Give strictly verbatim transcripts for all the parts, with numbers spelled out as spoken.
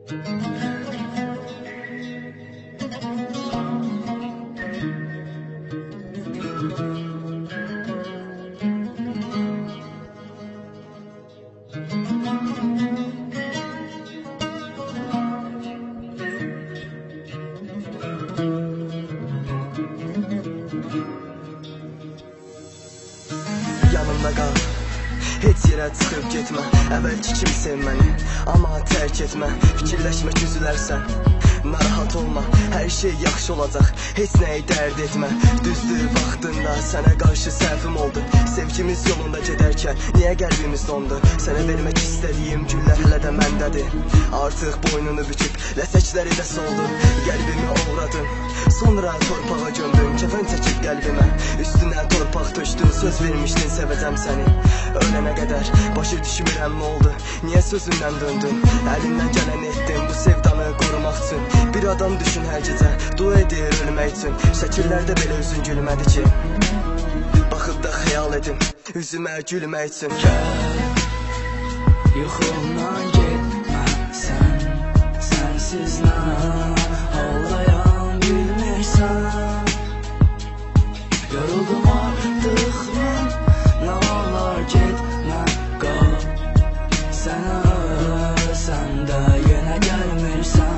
Yanımda qal, heç yerə çıxıb getmə. Əvvəlki kimi sev məni, amma tərk etmə. Fikirləşmək üzülərsən, narahat olma, hər şey yaxşı olacaq, heç nəyi dərd etmə. Düzdür, vaxtında sənə qarşı səhvim oldu. Sevgimiz yolunda gedərkən niyə qəlbimiz dondu? Sənə vermək istədiyim güllər hələ də məndədir. Artıq boynunu büküb, ləsəkləri də soldu. Qəlbimi oğradın, sonra torpağa gömdün. Kəfən çəkib qəlbimə, üstünə torpaq tökdün. Söz vermişdin, sevəcəm səni ölənə qədər. Başa düşmürəm nə oldu, niyə sözündən döndün? Əlimdən gələn etdim bu sevdanı qorumaq üçün. Bir adam düşün hər gecə, dua edir ölmək üçün. Şəkillərdə belə üzün gülmədi ki, baxıb da xəyal edin üzümə gülmək üçün. Gəl, yuxumdan getmə sən, sənsiz nə ağlayan bilmirsən. Yoruldum artıq mən, nə olar getmə qal. Sənə ölsən də yenə gəlmirsən.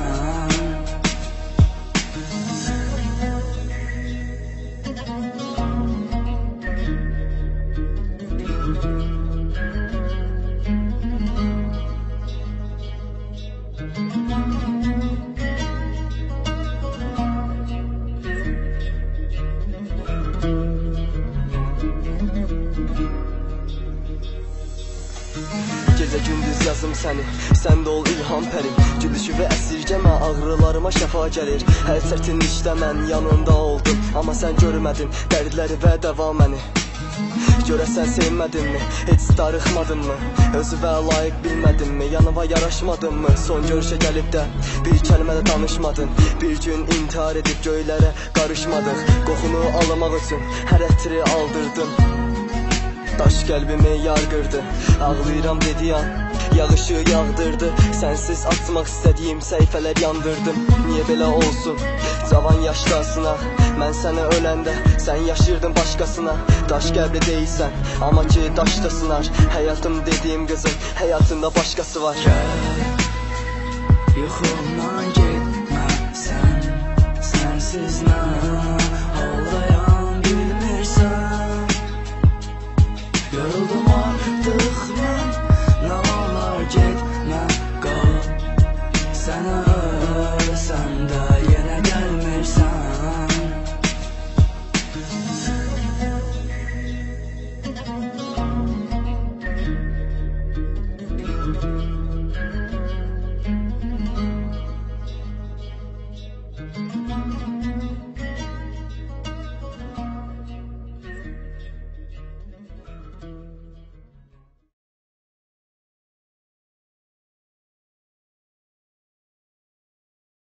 Gecə gündüz yazım səni, sən də ol ilham pərim. Gülüşü və əsirgəmə, ağrılarıma şəfa gəlir. Hər çətinlikdə mən yanında oldum, amma sən görmədin dərdləri və dəva məni. Görəsən sevmədinmi, heç darıxmadınmı? Özüvə layiq bilmədinmi, yanıma yaraşmadınmı? Son görüşə gəlib də bir kəlmə də danışmadın. Bir gün intihar edib göylərə qarışmadıq. Qoxunu almaq üçün hər ətri aldırdım. Daş qəlbimi yarqırdı, ağlayıram dedi an, yağışı yağdırdı. Sənsiz açmaq istədiyim səhifələr yandırdım. Niyə belə olsun, cavan yaşdasına? Mən sənə öləndə, sən yaşırdın başqasına. Daş qəlbli deyilsən, amma ki daşda sınar. Həyatım dediyim qızın, həyatında başqası var. Gəl, yuxumdan getmə sən, sənsiz nə